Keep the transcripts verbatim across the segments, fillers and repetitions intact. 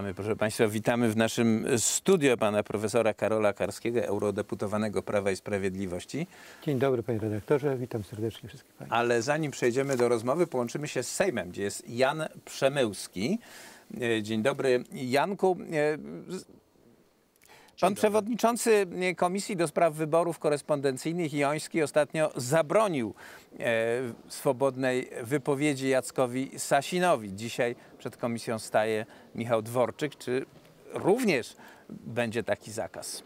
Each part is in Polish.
Witamy, proszę Państwa, witamy w naszym studio pana profesora Karola Karskiego, eurodeputowanego Prawa i Sprawiedliwości. Dzień dobry, panie redaktorze, witam serdecznie wszystkich państwa. Ale zanim przejdziemy do rozmowy, połączymy się z Sejmem, gdzie jest Jan Przemyłski. Dzień dobry, Janku. Pan przewodniczący Komisji do Spraw Wyborów Korespondencyjnych Joński ostatnio zabronił e, swobodnej wypowiedzi Jackowi Sasinowi. Dzisiaj przed komisją staje Michał Dworczyk. Czy również będzie taki zakaz?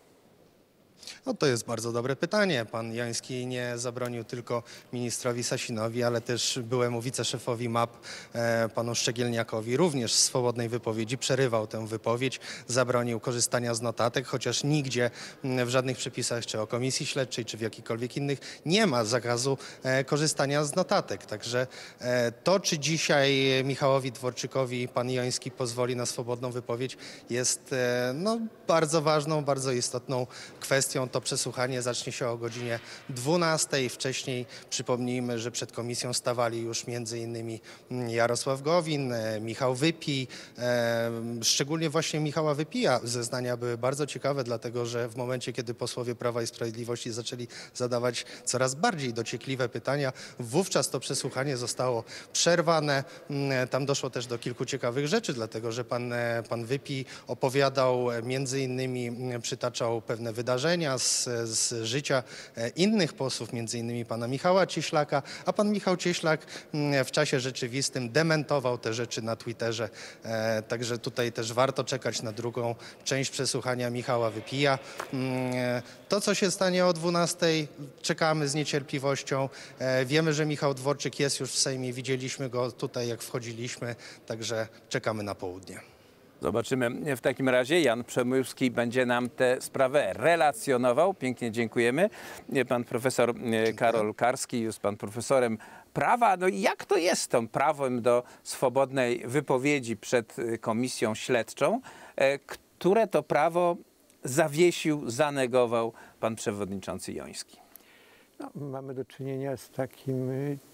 No to jest bardzo dobre pytanie. Pan Joński nie zabronił tylko ministrowi Sasinowi, ale też byłemu wiceszefowi M A P, e, panu Szczegielniakowi, również swobodnej wypowiedzi. Przerywał tę wypowiedź, zabronił korzystania z notatek, chociaż nigdzie w żadnych przepisach, czy o komisji śledczej, czy w jakichkolwiek innych, nie ma zakazu e, korzystania z notatek. Także e, to, czy dzisiaj Michałowi Dworczykowi pan Joński pozwoli na swobodną wypowiedź, jest e, no, bardzo ważną, bardzo istotną kwestią. To przesłuchanie zacznie się o godzinie dwunastej. Wcześniej przypomnijmy, że przed komisją stawali już między innymi Jarosław Gowin, Michał Wypij. E, szczególnie właśnie Michała Wypija zeznania były bardzo ciekawe, dlatego że w momencie, kiedy posłowie Prawa i Sprawiedliwości zaczęli zadawać coraz bardziej dociekliwe pytania, wówczas to przesłuchanie zostało przerwane. Tam doszło też do kilku ciekawych rzeczy, dlatego że pan, pan Wypij opowiadał, między innymi przytaczał pewne wydarzenia Z, z życia innych posłów, między innymi pana Michała Cieślaka, a pan Michał Cieślak w czasie rzeczywistym dementował te rzeczy na Twitterze. E, także tutaj też warto czekać na drugą część przesłuchania Michała Wypija. E, to, co się stanie o dwunastej, czekamy z niecierpliwością. E, wiemy, że Michał Dworczyk jest już w Sejmie, widzieliśmy go tutaj, jak wchodziliśmy, także czekamy na południe. Zobaczymy w takim razie. Jan Przemyłski będzie nam tę sprawę relacjonował. Pięknie dziękujemy. Pan profesor Karol Karski jest pan profesorem prawa. No i jak to jest z tym prawem do swobodnej wypowiedzi przed komisją śledczą, które to prawo zawiesił, zanegował pan przewodniczący Joński? No, mamy do czynienia z takim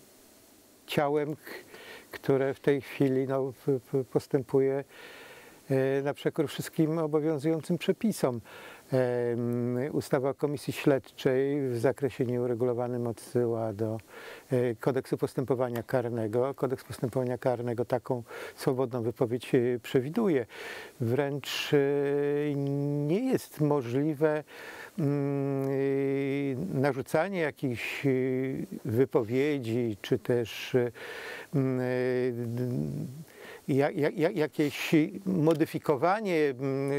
ciałem, które w tej chwili no, postępuje na przekór wszystkim obowiązującym przepisom. Ustawa o Komisji Śledczej w zakresie nieuregulowanym odsyła do Kodeksu Postępowania Karnego. Kodeks Postępowania Karnego taką swobodną wypowiedź przewiduje. Wręcz nie jest możliwe narzucanie jakichś wypowiedzi, czy też jakieś modyfikowanie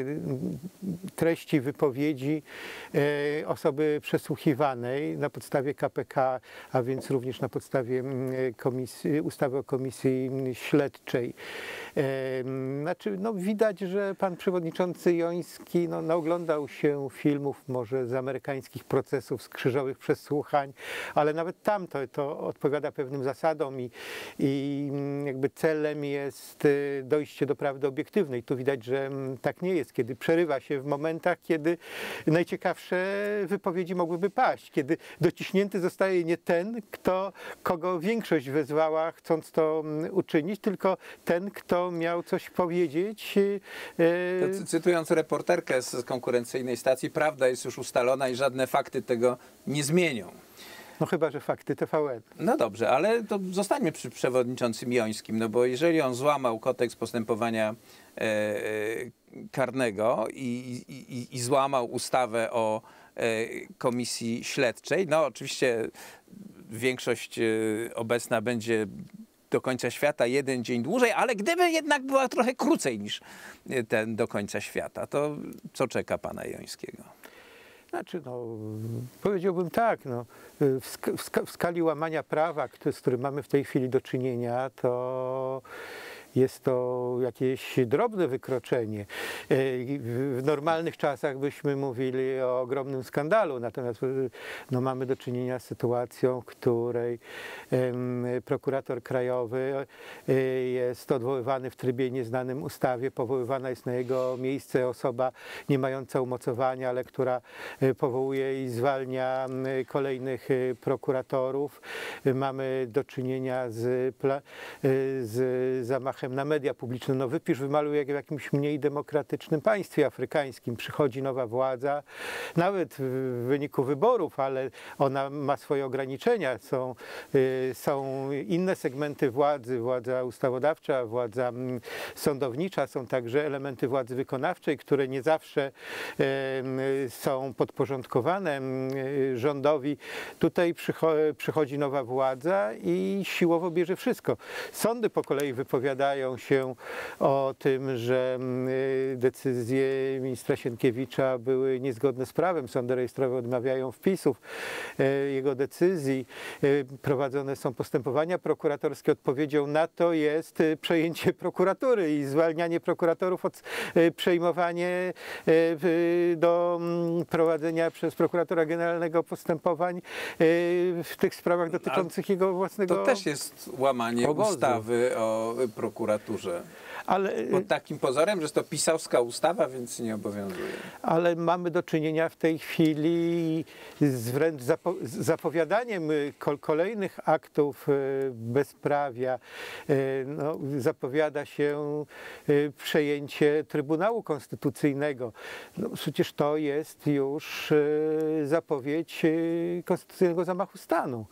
treści wypowiedzi osoby przesłuchiwanej na podstawie K P K, a więc również na podstawie komisji, ustawy o Komisji Śledczej. Znaczy, no widać, że pan przewodniczący Joński no, naoglądał się filmów może z amerykańskich procesów, z krzyżowych przesłuchań, ale nawet tam to, to odpowiada pewnym zasadom i, i jakby celem jest dojście do prawdy obiektywnej. Tu widać, że tak nie jest, kiedy przerywa się w momentach, kiedy najciekawsze wypowiedzi mogłyby paść, kiedy dociśnięty zostaje nie ten, kto, kogo większość wezwała, chcąc to uczynić, tylko ten, kto miał coś powiedzieć. To, cytując reporterkę z konkurencyjnej stacji, prawda jest już ustalona i żadne fakty tego nie zmienią. No chyba, że fakty T V N. No dobrze, ale to zostańmy przy przewodniczącym Jońskim, no bo jeżeli on złamał kodeks postępowania e, e, karnego i, i, i złamał ustawę o e, komisji śledczej, no oczywiście większość e, obecna będzie do końca świata jeden dzień dłużej, ale gdyby jednak była trochę krócej niż ten do końca świata, to co czeka pana Jońskiego? Znaczy, no, powiedziałbym tak, no, w, sk w, sk w skali łamania prawa, z którym mamy w tej chwili do czynienia, to jest to jakieś drobne wykroczenie. W normalnych czasach byśmy mówili o ogromnym skandalu, natomiast no, mamy do czynienia z sytuacją, w której um, prokurator krajowy jest odwoływany w trybie nieznanym ustawie, powoływana jest na jego miejsce osoba nie mająca umocowania, ale która powołuje i zwalnia kolejnych prokuratorów. Mamy do czynienia z, z zamachem zamachem na media publiczne. No wypisz, wymaluj jak w jakimś mniej demokratycznym państwie afrykańskim. Przychodzi nowa władza, nawet w wyniku wyborów, ale ona ma swoje ograniczenia. Są, y, są inne segmenty władzy, władza ustawodawcza, władza mm, sądownicza, są także elementy władzy wykonawczej, które nie zawsze y, są podporządkowane y, rządowi. Tutaj przycho przychodzi nowa władza i siłowo bierze wszystko. Sądy po kolei wypowiadają się o tym, że y, decyzje ministra Sienkiewicza były niezgodne z prawem. Sądy rejestrowe odmawiają wpisów y, jego decyzji. Y, prowadzone są postępowania prokuratorskie. Odpowiedzią na to jest y, przejęcie prokuratury i zwalnianie prokuratorów od y, przejmowanie y, do mm, prowadzenia przez prokuratora generalnego postępowań y, w tych sprawach dotyczących A jego własnego To też jest łamanie obozu. ustawy o prokuraturze. Ale, Pod takim pozorem, że jest to pisowska ustawa, więc nie obowiązuje. ale mamy do czynienia w tej chwili z wręcz zapo z zapowiadaniem kol kolejnych aktów y, bezprawia. Y, no, zapowiada się y, przejęcie Trybunału Konstytucyjnego. No, przecież to jest już y, zapowiedź y, konstytucyjnego zamachu stanu.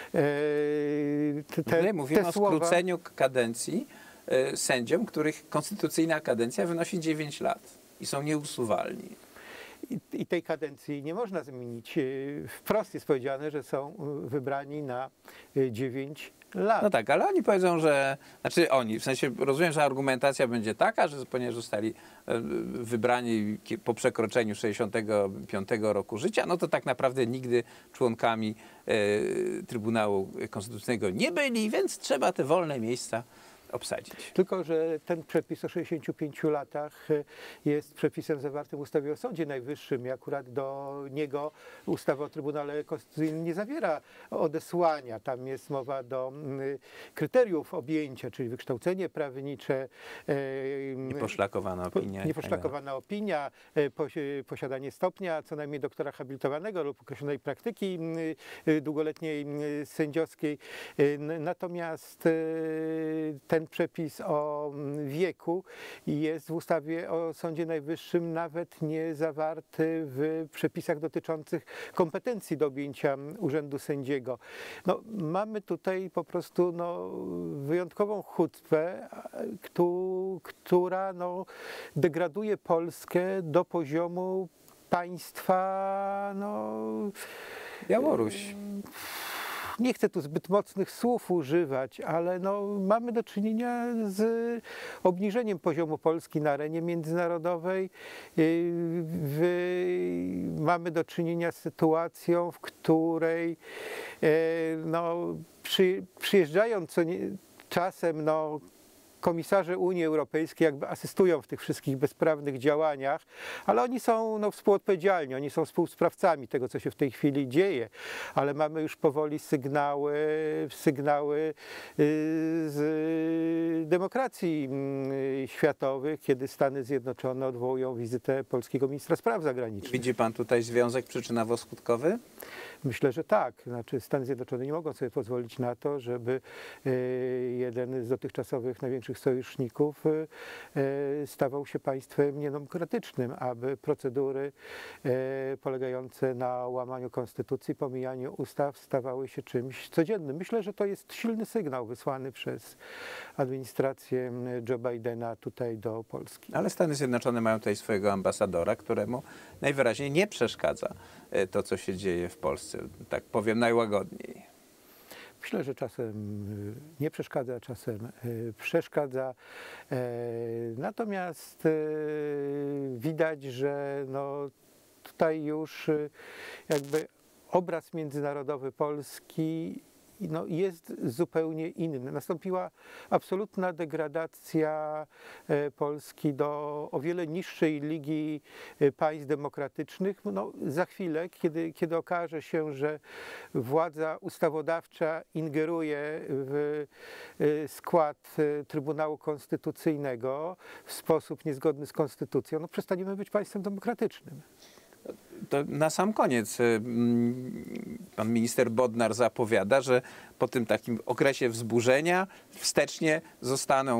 Y, te, Te, mówimy te o słowa... skróceniu kadencji y, sędziom, których konstytucyjna kadencja wynosi dziewięć lat i są nieusuwalni. I, I tej kadencji nie można zmienić. Y, Wprost jest powiedziane, że są y, wybrani na y, dziewięć lat. No tak, ale oni powiedzą, że, znaczy oni, w sensie rozumiem, że argumentacja będzie taka, że ponieważ zostali e, wybrani ki- po przekroczeniu sześćdziesiątego piątego roku życia, no to tak naprawdę nigdy członkami e, Trybunału Konstytucyjnego nie byli, więc trzeba te wolne miejsca obsadzić. Tylko że ten przepis o sześćdziesięciu pięciu latach y, jest przepisem zawartym w ustawie o Sądzie Najwyższym i akurat do niego ustawa o Trybunale Konstytucyjnym nie zawiera odesłania. Tam jest mowa do y, kryteriów objęcia, czyli wykształcenie prawnicze, y, Nieposzlakowana opinia. Nieposzlakowana opinia, e, posi- posiadanie stopnia co najmniej doktora habilitowanego lub określonej praktyki y, y, długoletniej y, sędziowskiej. Y, n- Natomiast y, ten przepis o mm, wieku jest w ustawie o Sądzie Najwyższym nawet nie zawarty w przepisach dotyczących kompetencji do objęcia urzędu sędziego. No, mamy tutaj po prostu no, wyjątkową chucpę, a, któ- która no, degraduje Polskę do poziomu państwa, no, Białoruś. nie chcę tu zbyt mocnych słów używać, ale no, mamy do czynienia z obniżeniem poziomu Polski na arenie międzynarodowej. Yy, w- Mamy do czynienia z sytuacją, w której yy, no, przy, przyjeżdżają co nie, czasem no, komisarze Unii Europejskiej jakby asystują w tych wszystkich bezprawnych działaniach, ale oni są no, współodpowiedzialni, oni są współsprawcami tego, co się w tej chwili dzieje, ale mamy już powoli sygnały, sygnały y, z demokracji y, światowych, kiedy Stany Zjednoczone odwołują wizytę polskiego ministra spraw zagranicznych. Widzi pan tutaj związek przyczynowo-skutkowy? Myślę, że tak. Znaczy Stany Zjednoczone nie mogą sobie pozwolić na to, żeby y, jeden z dotychczasowych największych sojuszników y, y, stawał się państwem niedemokratycznym, aby procedury y, polegające na łamaniu konstytucji, pomijaniu ustaw stawały się czymś codziennym. Myślę, że to jest silny sygnał wysłany przez administrację Joe Bidena tutaj do Polski. Ale Stany Zjednoczone mają tutaj swojego ambasadora, któremu najwyraźniej nie przeszkadza e, to, co się dzieje w Polsce. Tak powiem najłagodniej. Myślę, że czasem y, nie przeszkadza, czasem y, przeszkadza. E, Natomiast y, widać, że no, tutaj już y, jakby obraz międzynarodowy Polski no, jest zupełnie inny. Nastąpiła absolutna degradacja e, Polski do o wiele niższej ligi e, państw demokratycznych. No, za chwilę, kiedy, kiedy okaże się, że władza ustawodawcza ingeruje w e, skład e, Trybunału Konstytucyjnego w sposób niezgodny z konstytucją, no, przestaniemy być państwem demokratycznym. To na sam koniec y, mm, pan minister Bodnar zapowiada, że po tym takim okresie wzburzenia wstecznie zostaną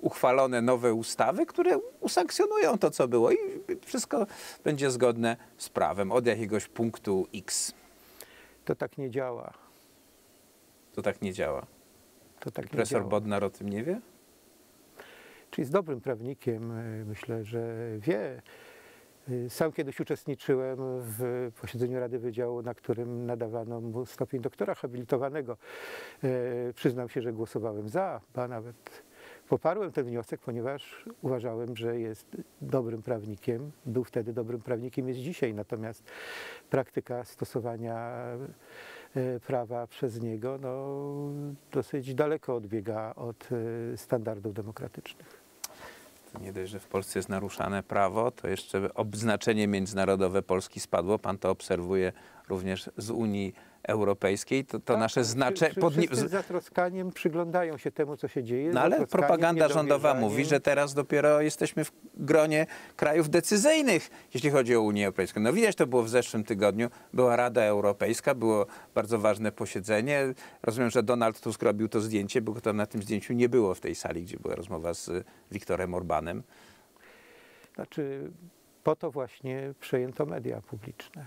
uchwalone nowe ustawy, które usankcjonują to, co było i wszystko będzie zgodne z prawem od jakiegoś punktu X. To tak nie działa. To tak nie działa. To tak nie Profesor działa. Bodnar o tym nie wie? Czyli jest dobrym prawnikiem, myślę, że wie. Sam kiedyś uczestniczyłem w posiedzeniu Rady Wydziału, na którym nadawano mu stopień doktora habilitowanego. Przyznam się, że głosowałem za, ba nawet poparłem ten wniosek, ponieważ uważałem, że jest dobrym prawnikiem. Był wtedy dobrym prawnikiem, jest dzisiaj. Natomiast praktyka stosowania prawa przez niego no, dosyć daleko odbiega od standardów demokratycznych. Nie dość, że w Polsce jest naruszane prawo, to jeszcze odznaczenie międzynarodowe Polski spadło. Pan to obserwuje również z Unii Europejskiej. To, to tak, nasze znaczenie... Wszyscy z zatroskaniem przyglądają się temu, co się dzieje. No ale propaganda rządowa mówi, że teraz dopiero jesteśmy w gronie krajów decyzyjnych, jeśli chodzi o Unię Europejską. No widać, to było w zeszłym tygodniu. Była Rada Europejska, było bardzo ważne posiedzenie. Rozumiem, że Donald Tusk robił to zdjęcie, bo to na tym zdjęciu nie było w tej sali, gdzie była rozmowa z Viktorem Orbanem. Znaczy, po to właśnie przejęto media publiczne.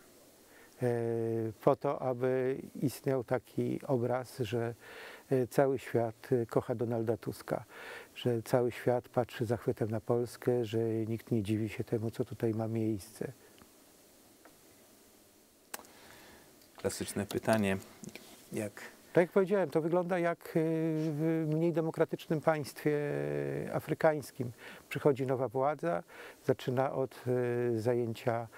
Po to, aby istniał taki obraz, że cały świat kocha Donalda Tuska, że cały świat patrzy z zachwytem na Polskę, że nikt nie dziwi się temu, co tutaj ma miejsce. Klasyczne pytanie, jak... Tak jak powiedziałem, to wygląda jak w mniej demokratycznym państwie afrykańskim. Przychodzi nowa władza, zaczyna od zajęcia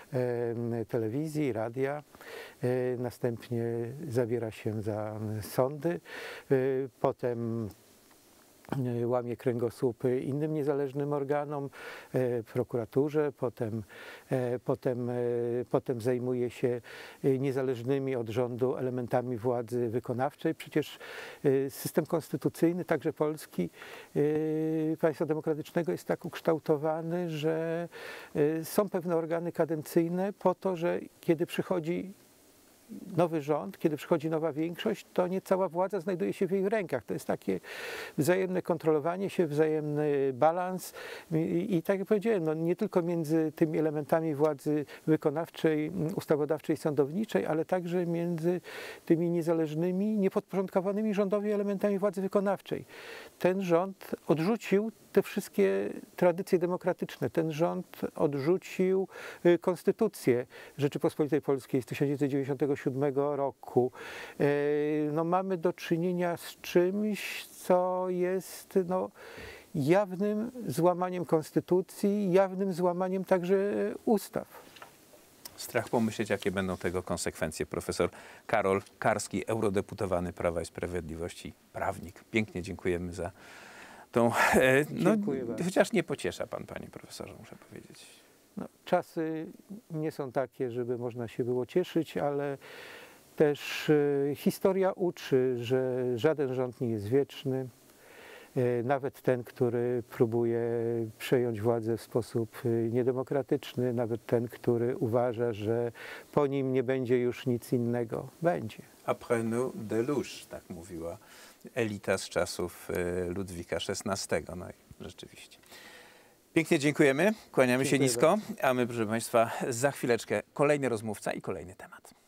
telewizji, radia, następnie zabiera się za sądy, potem łamie kręgosłup innym niezależnym organom, prokuraturze, potem, potem, potem zajmuje się niezależnymi od rządu elementami władzy wykonawczej. Przecież system konstytucyjny, także polski, państwa demokratycznego jest tak ukształtowany, że są pewne organy kadencyjne po to, że kiedy przychodzi nowy rząd, kiedy przychodzi nowa większość, to nie cała władza znajduje się w jej rękach. To jest takie wzajemne kontrolowanie się, wzajemny balans i, i tak jak powiedziałem, no nie tylko między tymi elementami władzy wykonawczej, ustawodawczej, sądowniczej, ale także między tymi niezależnymi, niepodporządkowanymi rządowi elementami władzy wykonawczej. Ten rząd odrzucił te wszystkie tradycje demokratyczne. Ten rząd odrzucił konstytucję Rzeczypospolitej Polskiej z tysiąc dziewięćset dziewięćdziesiątego siódmego roku. No, mamy do czynienia z czymś, co jest no, jawnym złamaniem konstytucji, jawnym złamaniem także ustaw. Strach pomyśleć, jakie będą tego konsekwencje. Profesor Karol Karski, eurodeputowany Prawa i Sprawiedliwości, prawnik. Pięknie dziękujemy za tą... No, chociaż nie pociesza pan, panie profesorze, muszę powiedzieć. No, czasy nie są takie, żeby można się było cieszyć, ale też e, historia uczy, że żaden rząd nie jest wieczny. E, nawet ten, który próbuje przejąć władzę w sposób e, niedemokratyczny, nawet ten, który uważa, że po nim nie będzie już nic innego, będzie. Après nous déluge, tak mówiła elita z czasów e, Ludwika szesnastego. No i rzeczywiście. Pięknie dziękujemy, kłaniamy Dziękuję się nisko, a my, proszę państwa, za chwileczkę kolejny rozmówca i kolejny temat.